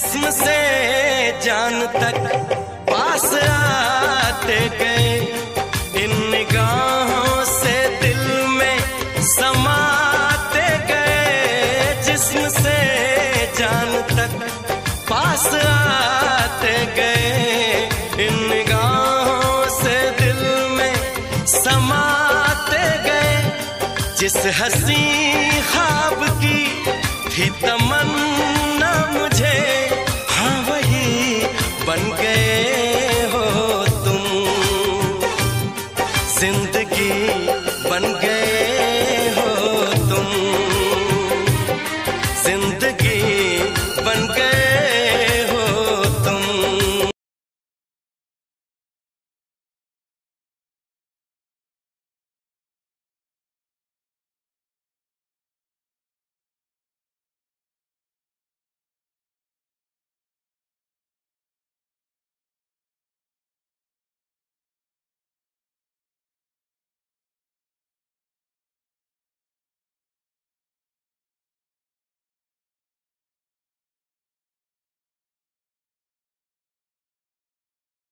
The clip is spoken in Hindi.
जिस्म से जान तक पास आते गए, इन निगाहों से दिल में समाते गए। जिस्म से जान तक पास आते गए, इन निगाहों से दिल में समाते गए। जिस हंसी ख्वाब की थी तमन्ना मुझे, हाँ वही बन गए हो तुम। जिंदगी